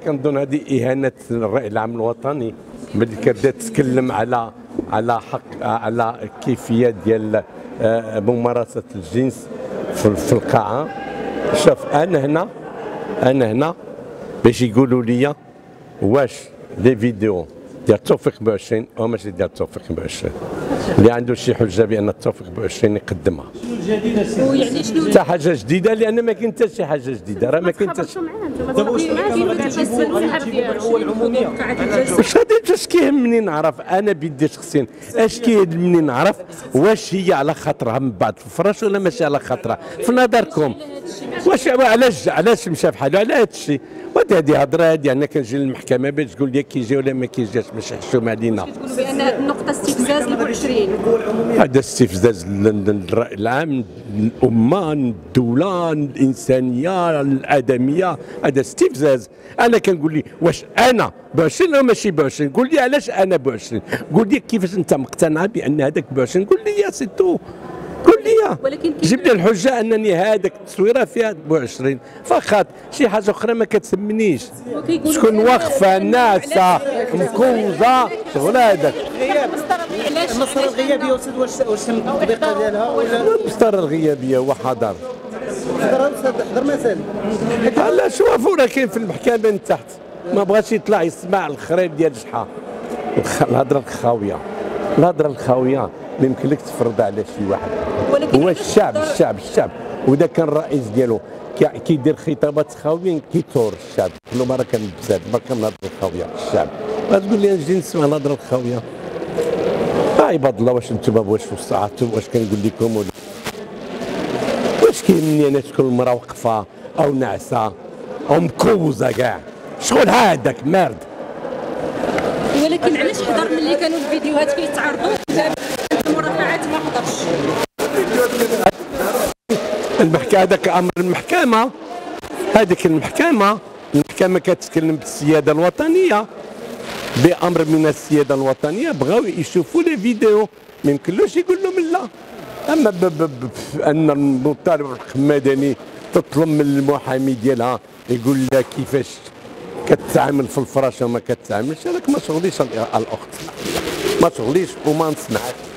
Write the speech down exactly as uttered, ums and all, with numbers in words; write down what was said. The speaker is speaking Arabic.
كنظن هذه اهانه للراي العام الوطني، ملي كتبدا تتكلم على على حق على كيفيه ديال ممارسه الجنس في القاعه. شوف انا هنا انا هنا باش يقولوا لي واش لي فيديو ديال توفيق ب عشرين او ماشي ديال توفيق ب عشرين، اللي عنده شي حجه بان توفيق ب عشرين يقدمها. ويعني شنو حتى حاجه جديده، لان ما كاين حتى شي حاجه جديده، راه ما كاين حتى شي. دابا واش واش غادي اش كيهمني نعرف انا بيدي شخصيا، اش كيهمني نعرف واش هي على خاطرها من بعد في الفراش ولا ماشي على خاطرها في نظركم؟ واش علاش علاش مشى بحالو على هذا الشيء؟ وهذه هضره هذه انا كنجي للمحكمه باش تقول لي كيجي ولا ما كيجيش، باش يحشوم علينا. كتقولوا بان هذه النقطه استفزاز ل عشرين. هذا استفزاز للراي العام، الامه، الدوله، الانسانيه، الادميه، هذا استفزاز. انا كنقول لي واش انا ب عشرين او ماشي ب عشرين؟ قول لي علاش انا ب عشرين، قول لي كيفاش انت مقتنع بان هذاك ب عشرين، قول لي يا سي تو، قول لي ولكن جيب لي الحجه انني هذاك التصويره فيها ب عشرين فقط، شي حاجه اخرى ما كتسمنيش. شكون واقفه ناعسه مكوزه شغل هذاك. المسطره الغيابيه استاذ، واش واش تم التطبيق ديالها ولا المسطره الغيابيه هو حضر حضر حضر مسائل؟ لا شوفوا راه كاين في المحكمه من تحت، ما بغاش يطلع يسمع الخريب ديال شحال الهضره الخاويه، الهضره الخاويه ما يمكن لك تفرض على شي واحد. هو الشعب الشعب الشعب وذا كان الرئيس ديالو كيدير خطابات خاويين كيثور الشعب، كل مره كنبزاد ما كنهضر الخاويه الشعب. غتقول لي نجي نسمع الهضره الخاويه؟ عباد الله واش انتم واش وسعتوا واش كنقول لكم ولا واش كيهمني انا تكون المراه واقفه او ناعسه او مكوزه كاع شغل هذاك مارد. ولكن علاش حضر ملي كانوا الفيديوهات كيتعرضوا المرافعات ما حضرش؟ المحكمه هذاك امر المحكمه، هذيك المحكمه المحكمه كتتكلم بالسياده الوطنيه، بامر من السياده الوطنيه بغاو يشوفوا لي فيديو، ما يمكنلوش يقول لهم لا. اما ب ب ب ان المطالب بالحق المدني تطلب من المحامي ديالها يقول لها كيفاش كتعامل في الفراش وما كتعاملش، هذاك ما شغليش الاخت، ما شغليش وما نسمعش.